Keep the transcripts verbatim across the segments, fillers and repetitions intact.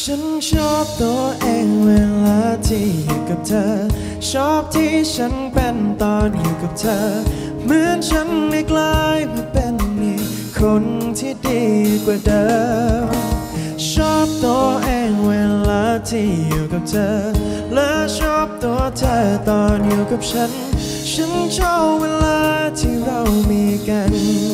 ฉันชอบตัวเองเวลาที่อยู่กับเธอชอบที่ฉันเป็นตอนอยู่กับเธอเหมือนฉันได้กลายมาเป็นอีกคนที่ดีกว่าเดิมชอบตัวเองเวลาที่อยู่กับเธอและชอบตัวเธอตอนอยู่กับฉันฉันชอบเวลาที่เรามีกัน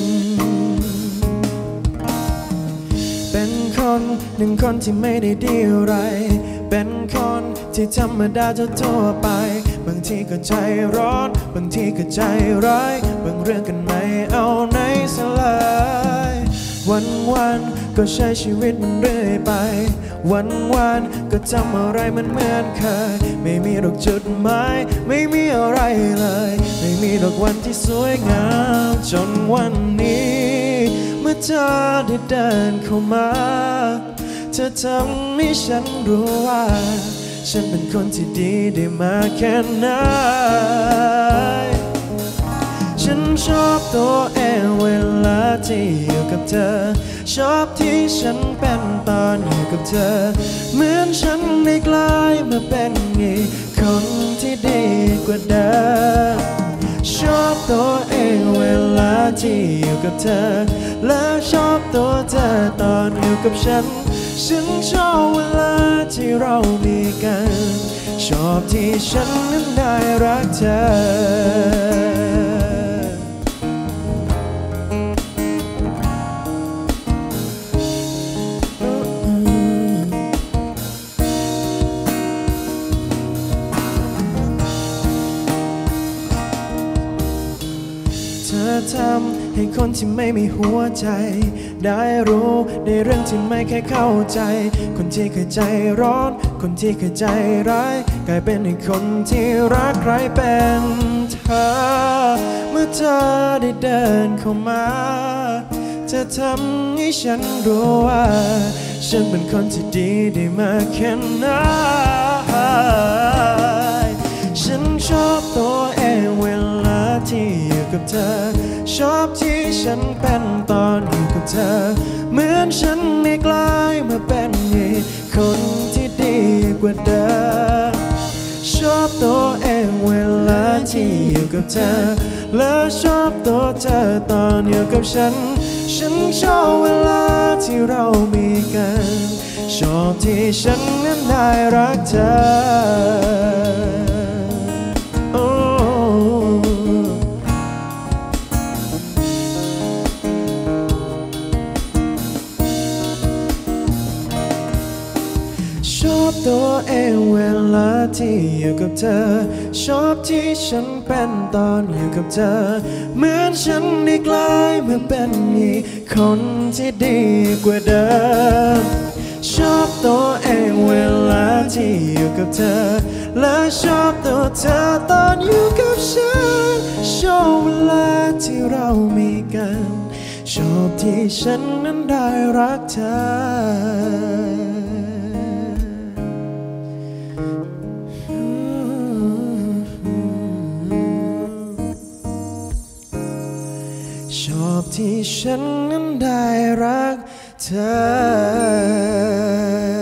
เป็นคนหนึ่งคนที่ไม่ได้ดีอะไรเป็นคนที่ธรรมดาทั่วไปบางทีก็ใจร้อนบางทีก็ใจร้ายบางเรื่องกันไม่เอาไหนสลายวันวันก็ใช้ชีวิตมันเรื่อยไปวันวันก็ทำอะไรมันเหมือนเคยไม่มีดอกจุดหมายไม่มีอะไรเลยไม่มีดอกวันที่สวยงามจนวันนี้เมื่อเธอได้เดินเข้ามาเธอทำให้ฉันรู้ว่าฉันเป็นคนที่ดีได้มากแค่ไหนฉันชอบตัวเองเวลาที่อยู่กับเธอชอบที่ฉันเป็นตอนอยู่กับเธอเหมือนฉันได้กลายมาเป็นอีกคนที่ดีกว่าเดิมชอบตัวเองเวลาที่อยู่กับเธอและชอบตัวเธอตอนอยู่กับฉันฉันชอบเวลาที่เรามีกันชอบที่ฉันนั้นได้รักเธอเธอทำให้คนที่ไม่มีหัวใจได้รู้ในเรื่องที่ไม่เคยเข้าใจคนที่เคยใจร้อนคนที่เคยใจร้ายกลายเป็นอีกคนที่รักใครเป็นเธอเมื่อเธอได้เดินเข้ามาเธอทำให้ฉันรู้ว่าฉันเป็นคนที่ดีได้มากแค่ไหนฉันชอบตัวเองเวลาที่อยู่กับเธอชอบที่ฉันเป็นตอนอยู่กับเธอเหมือนฉันได้กลายมาเป็นอีกคนที่ดีกว่าเดิมชอบตัวเองเวลาที่อยู่กับเธอและชอบตัวเธอตอนอยู่กับฉันฉันชอบเวลาที่เรามีกันชอบที่ฉันนั้นได้รักเธอชอบตัวเองเวลาที่อยู่กับเธอชอบที่ฉันเป็นตอนอยู่กับเธอเหมือนฉันได้กลายมาเป็นอีกคนที่ดีกว่าเดิมชอบตัวเองเวลาที่อยู่กับเธอและชอบตัวเธอตอนอยู่กับฉันชอบเวลาที่เรามีกันชอบที่ฉันนั้นได้รักเธอชอบที่ฉันนั้นได้รักเธอ